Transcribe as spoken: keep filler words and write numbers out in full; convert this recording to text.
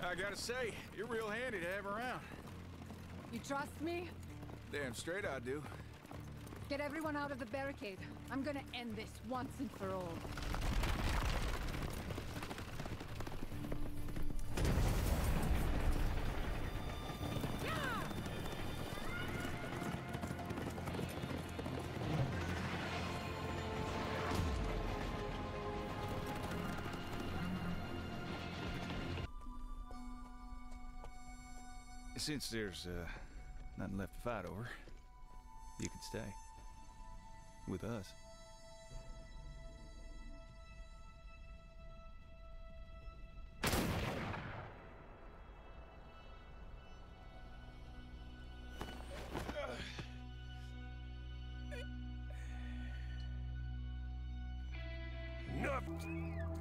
I gotta say, you're real handy to have around. You trust me? Damn straight I do. Get everyone out of the barricade. I'm gonna end this once and for all. Since there's uh, nothing left to fight over, you can stay. With us. Enough!